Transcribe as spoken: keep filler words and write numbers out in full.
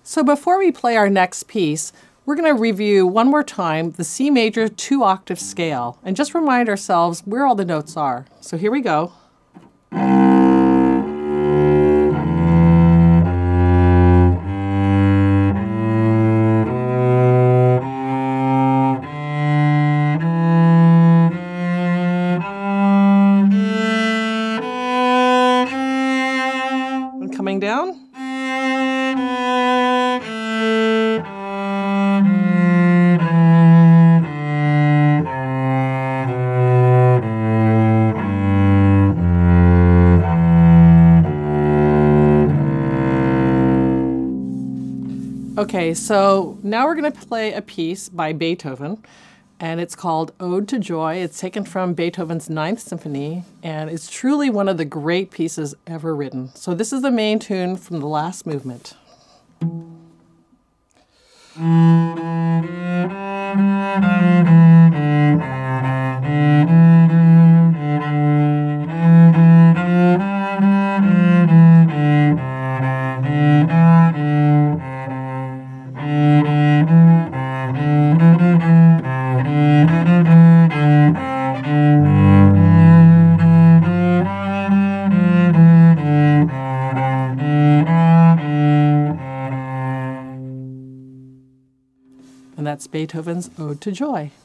So before we play our next piece, we're going to review one more time the C major two octave scale and just remind ourselves where all the notes are. So here we go. And coming down. Okay, so now we're going to play a piece by Beethoven, and it's called Ode to Joy. It's taken from Beethoven's Ninth Symphony, and it's truly one of the great pieces ever written. So this is the main tune from the last movement. And that's Beethoven's Ode to Joy.